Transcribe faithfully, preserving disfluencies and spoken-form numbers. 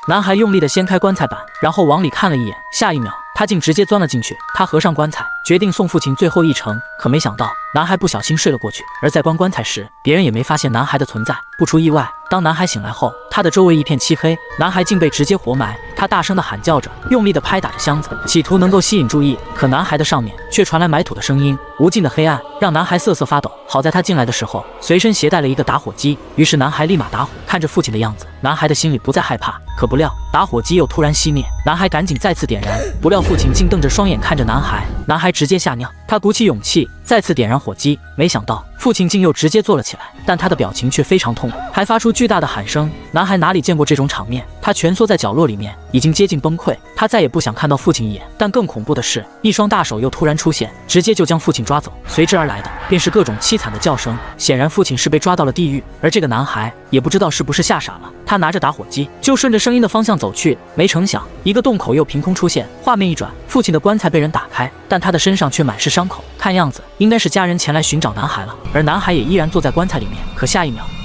男孩用力地掀开棺材板，然后往里看了一眼，下一秒他竟直接钻了进去。他合上棺材，决定送父亲最后一程。可没想到，男孩不小心睡了过去。而在关棺材时，别人也没发现男孩的存在。不出意外，当男孩醒来后，他的周围一片漆黑，男孩竟被直接活埋。他大声地喊叫着，用力地拍打着箱子，企图能够吸引注意。可男孩的上面却传来埋土的声音，无尽的黑暗让男孩瑟瑟发抖。好在他进来的时候随身携带了一个打火机，于是男孩立马打火。看着父亲的样子，男孩的心里不再害怕。可不料打火机又突然熄灭，男孩赶紧再次点燃，不料父亲竟瞪着双眼看着男孩，男孩直接吓尿。他鼓起勇气再次点燃火机，没想到父亲竟又直接坐了起来，但他的表情却非常痛苦，还发出巨大的喊声。男孩哪里见过这种场面，他蜷缩在角落里面，已经接近崩溃。他再也不想看到父亲一眼。但更恐怖的是，一双大手又突然出现，直接就将父亲抓走，随之而来的便是各种凄惨的叫声。显然父亲是被抓到了地狱，而这个男孩也不知道是不是吓傻了，他拿着打火机就顺着声音的方向走去。没成想，一个洞口又凭空出现，画面一转，父亲的棺材被人打开，但他的身上却满是伤口，看样子应该是家人前来寻找男孩了。而男孩也依然坐在棺材里面，可下一秒